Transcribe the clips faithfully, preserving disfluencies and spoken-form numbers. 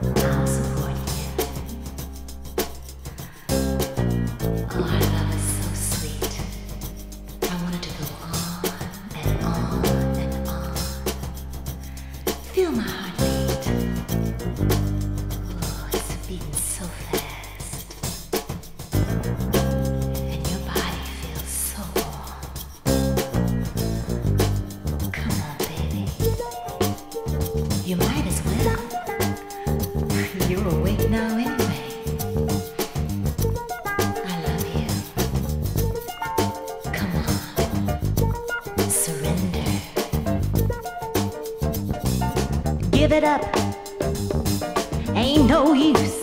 I'll support you. Oh, our love is so sweet. I want it to go on and on and on. Feel my heartbeat. Oh, it's beating so fast. And your body feels so warm. Come on, baby. You might as well. You're awake now anyway. I love you. Come on. Surrender. Give it up. Ain't no use.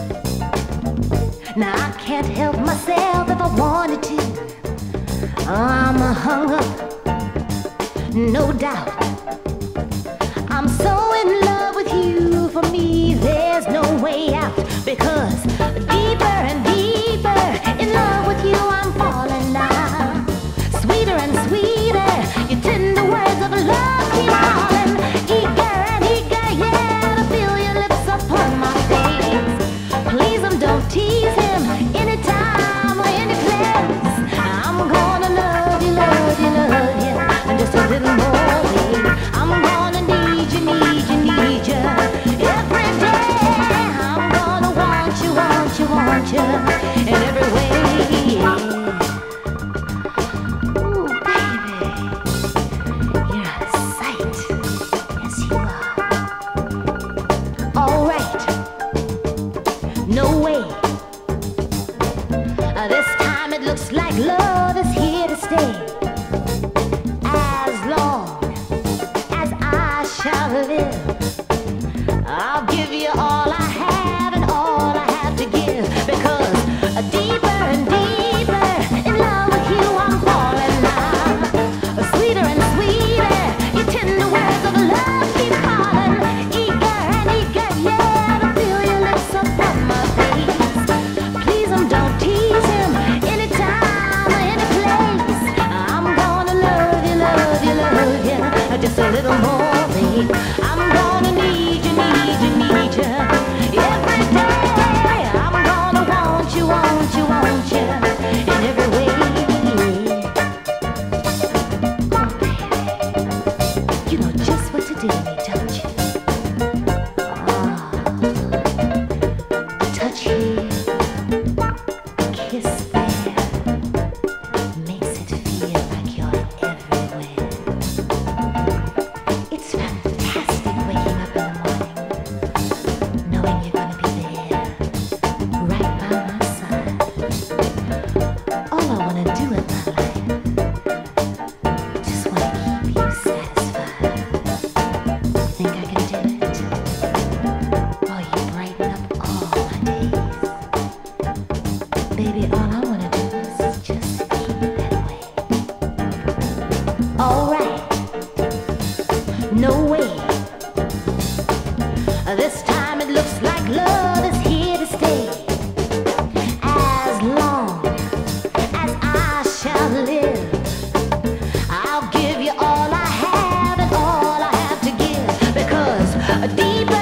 Now I can't help myself if I wanted to. I'm hung up, no doubt. I'm so in love with you. For me, there's no way out. Because deeper and deeper in love with you, I'm falling now. Sweeter and sweeter, your tender words of love keep calling. Eager and eager, yeah, to feel your lips upon my face. Please, um, don't tease him anytime or any place. I'm gonna love you, love you, love you, and just a little more, babe. I'm gonna need you, need you, need you every day. I'm gonna want you, want you, want you in every way. Ooh, baby, you're a sight. Yes, you are. All right, no way. Uh, this time it looks like love is here to stay. As long as I shall live, I'll give you all I have and all I have to give. Because uh, deeper and deeper in love with you, I'm falling now. Uh, sweeter and sweeter, your tender words of love keep calling. Eager and eager, yeah, to feel your lips upon my face. Please, um, don't tease him anytime or any place. I'm gonna love you, love you, love you, just a little more, babe. I'm gonna need you, need you, need you every day. I'm gonna want you, want you, want you in every way. Oh, baby, you know just what to do to me, don't you? Ah, touch here, kiss there, makes it feel like you're everywhere. It's fantastic waking up in the morning, knowing you're gonna be there, right by my side. All I wanna do with my life, just wanna keep you satisfied. Think I can do it? Oh, you brighten up all my days. Baby, all I wanna do is just keep it that way. All right. No way. This time it looks like love is here to stay. As long as I shall live, I'll give you all I have and all I have to give. Because deep